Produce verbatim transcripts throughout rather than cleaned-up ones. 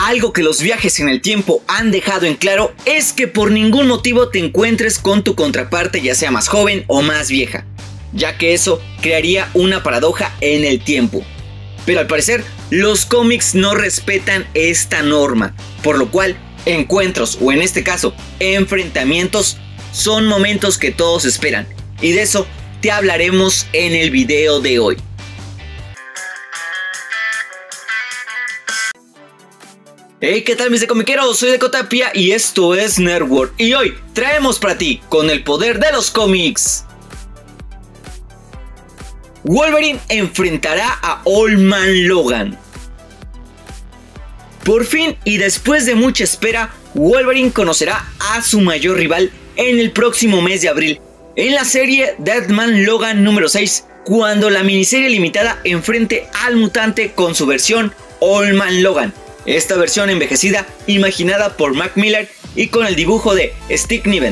algo que los viajes en el tiempo han dejado en claro es que por ningún motivo te encuentres con tu contraparte, ya sea más joven o más vieja, ya que eso crearía una paradoja en el tiempo. Pero al parecer, los cómics no respetan esta norma, por lo cual encuentros, o en este caso, enfrentamientos, son momentos que todos esperan, y de eso te hablaremos en el video de hoy. Hey, ¿qué tal mis decomiqueros? Soy Decotapia y esto es Nerdworld, y hoy traemos para ti, con el poder de los cómics, Wolverine enfrentará a Old Man Logan. Por fin y después de mucha espera, Wolverine conocerá a su mayor rival en el próximo mes de abril, en la serie Dead Man Logan número seis, cuando la miniserie limitada enfrente al mutante con su versión Old Man Logan. Esta versión envejecida, imaginada por Mac Miller y con el dibujo de Steve Niven.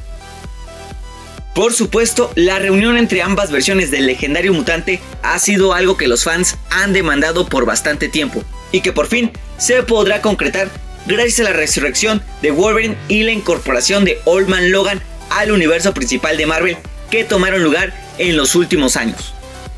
Por supuesto, la reunión entre ambas versiones del legendario mutante ha sido algo que los fans han demandado por bastante tiempo, y que por fin se podrá concretar gracias a la resurrección de Wolverine y la incorporación de Old Man Logan al universo principal de Marvel que tomaron lugar en los últimos años.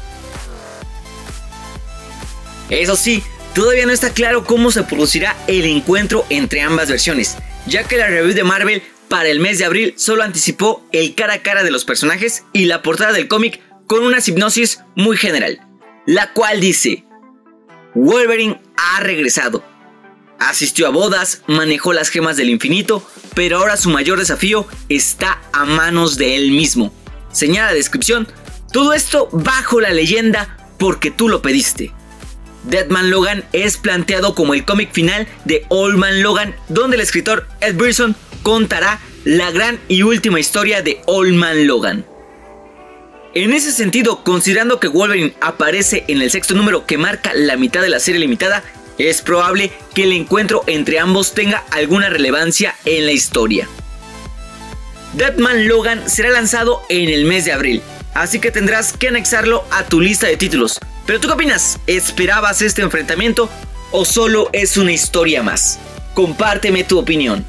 Eso sí, todavía no está claro cómo se producirá el encuentro entre ambas versiones, ya que la review de Marvel para el mes de abril solo anticipó el cara a cara de los personajes y la portada del cómic con una hipnosis muy general, la cual dice: Wolverine ha regresado, asistió a bodas, manejó las gemas del infinito, pero ahora su mayor desafío está a manos de él mismo. Señala la descripción: todo esto bajo la leyenda porque tú lo pediste. Dead Man Logan es planteado como el cómic final de Old Man Logan, donde el escritor Ed Brisson contará la gran y última historia de Old Man Logan. En ese sentido, considerando que Wolverine aparece en el sexto número que marca la mitad de la serie limitada, es probable que el encuentro entre ambos tenga alguna relevancia en la historia. Dead Man Logan será lanzado en el mes de abril, así que tendrás que anexarlo a tu lista de títulos. ¿Pero tú qué opinas? ¿Esperabas este enfrentamiento o solo es una historia más? Compárteme tu opinión.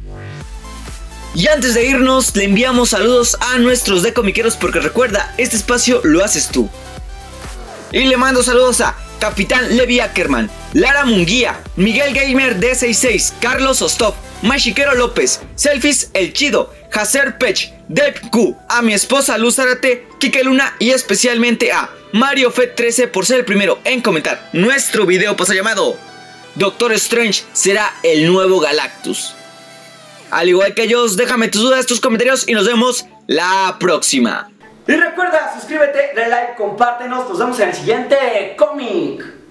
Y antes de irnos, le enviamos saludos a nuestros decomiqueros, porque recuerda, este espacio lo haces tú. Y le mando saludos a Capitán Levi Ackerman, Lara Munguía, Miguel Gamer D sesenta y seis, Carlos Ostov, Machiquero López, Selfies El Chido, Hacer Pech, Dep Q, a mi esposa Luz Zárate, Kike Luna y especialmente a Mario Fed trece por ser el primero en comentar nuestro video paso llamado Doctor Strange será el nuevo Galactus. Al igual que ellos, déjame tus dudas, tus comentarios y nos vemos la próxima. Y recuerda, suscríbete, dale like, compártenos, nos vemos en el siguiente cómic.